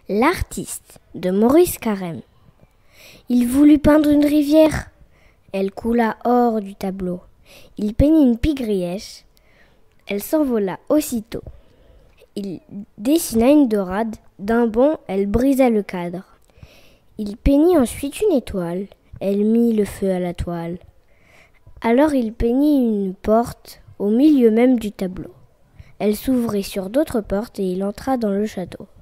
L'artiste de Maurice Carême. Il voulut peindre une rivière. Elle coula hors du tableau. Il peignit une pie-grièche. Elle s'envola aussitôt. Il dessina une dorade. D'un bond, elle brisa le cadre. Il peignit ensuite une étoile. Elle mit le feu à la toile. Alors il peignit une porte au milieu même du tableau. Elle s'ouvrit sur d'autres portes et il entra dans le château.